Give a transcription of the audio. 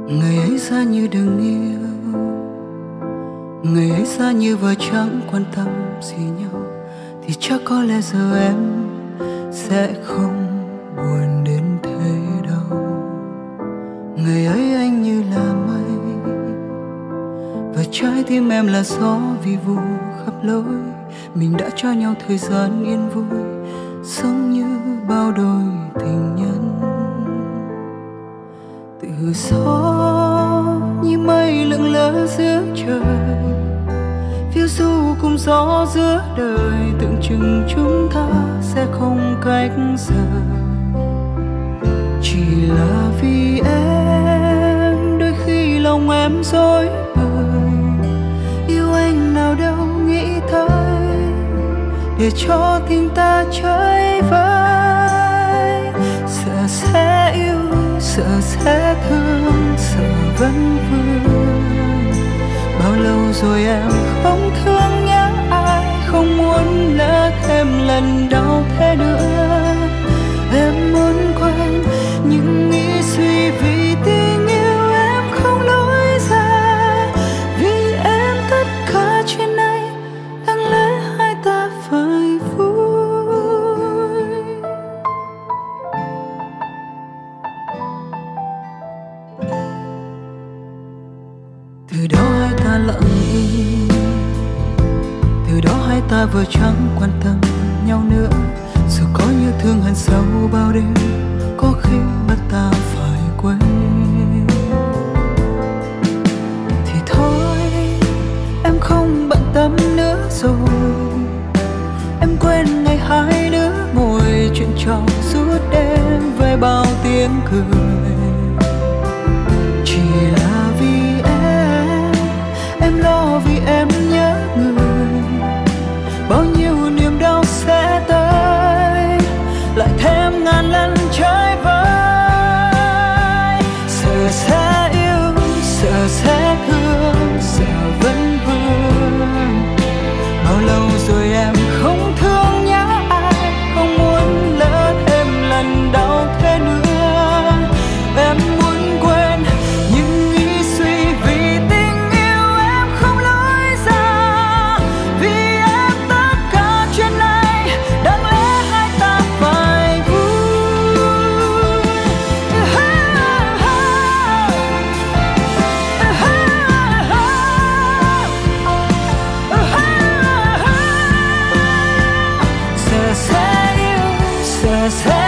Ngày ấy xa như đừng yêu, ngày ấy xa như vợ chẳng quan tâm gì nhau, thì chắc có lẽ giờ em sẽ không buồn đến thế đâu. Ngày ấy anh như là mây và trái tim em là gió vi vu khắp lối. Mình đã cho nhau thời gian yên vui, sống như bao đôi tình nhân. Từ gió như mây lững lờ giữa trời, phiêu du cùng gió giữa đời, tưởng chừng chúng ta sẽ không cách rời. Chỉ là vì em, đôi khi lòng em rối bời, yêu anh nào đâu nghĩ tới, để cho tình ta chơi vơi. Sợ sẽ yêu, sợ sẽ thương, sợ vẫn vương. Bao lâu rồi em không thương nhớ ai, không muốn lỡ thêm lần đau thế nữa. Em muốn quên những nghĩ suy vì tình yêu em không lối ra. Vì em tất cả chuyện này đáng lẽ hai ta phải vui. Từ đó hai ta lặng im, từ đó hai ta vừa chẳng quan tâm nhau nữa. Dù có như thương hận sâu bao đêm, có khi bắt ta phải quên. Thì thôi em không bận tâm nữa rồi, em quên ngày hai đứa ngồi chuyện trò suốt đêm với bao tiếng cười. Chỉ là vì em lo vì em nhớ người. Bao nhiêu niềm đau sẽ tới, lại thêm ngàn lần trái vơi. Sợ sẽ yêu, sợ sẽ thương, sợ vẫn vương. Bao lâu rồi em không thương nhớ ai, không muốn lỡ thêm lần đau thế nữa. Em muốn quên những nghĩ suy vì tình yêu em không lối ra. Vì em tất cả chuyện này đáng lẽ hai ta phải vui. Sợ sẽ yêu, sợ sẽ